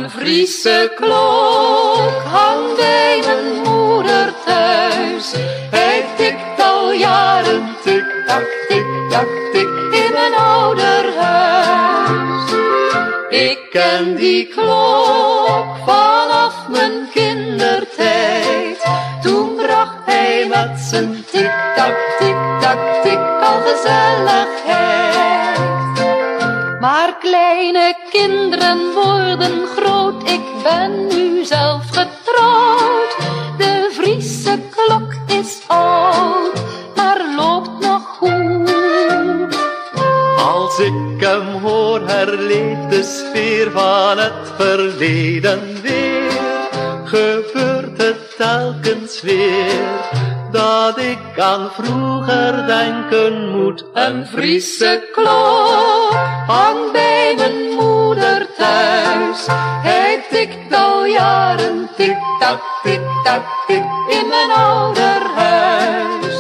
Een Friese klok hangt bij mijn moeder thuis. Hij tikt al jaren, tik-tak, tik-tak, tik, in mijn ouderhuis. Ik ken die klok vanaf mijn kindertijd. Toen bracht hij met zijn tik-tak, tik-tak, tik al gezelligheid. Maar kleine kinderen worden groot, ik ben nu zelf getrouwd. De Friese klok is oud, maar loopt nog goed. Als ik hem hoor, herleeft de sfeer van het verleden weer. Gebeurt het telkens weer, dat ik aan vroeger denken moet. Een Friese klok hangt bij mijn moeder thuis. Hij tikt al jaren, tik-tak, tik-tak, tik, in mijn ouderhuis.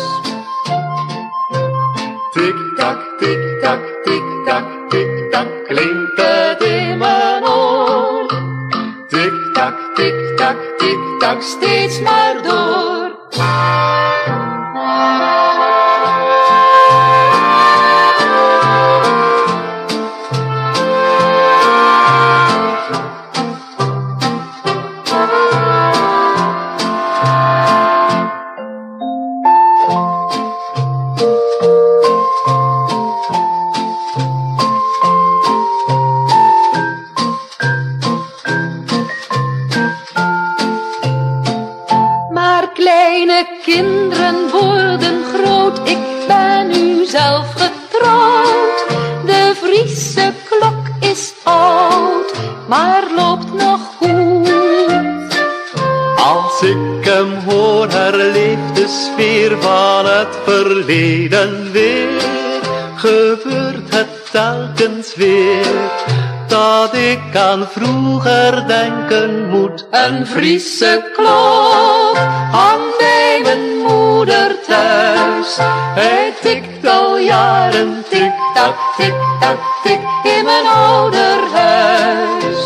Tik-tak, tik-tak, tik-tak, tik-tak, klinkt het in mijn oor. Tik-tak, tik-tak, tik-tak, Steeds maar door. Kleine kinderen worden groot, ik ben nu zelf getrouwd. De Friese klok is oud, maar loopt nog goed. Als ik hem hoor, herleeft de sfeer van het verleden weer. Gebeurt het telkens weer, dat ik aan vroeger denken moet. Een Friese klok hangt bij mijn moeder thuis. Hij tikt al jaren, tik-tak, tik-tak, tik, in mijn ouderhuis.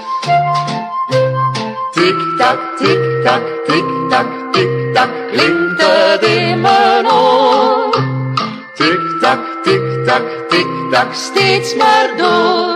Tik-tak, tik-tak, tik-tak, tik-tak, klinkt het in mijn oor. Tik-tak, tik-tak, tik-tak, Steeds maar door.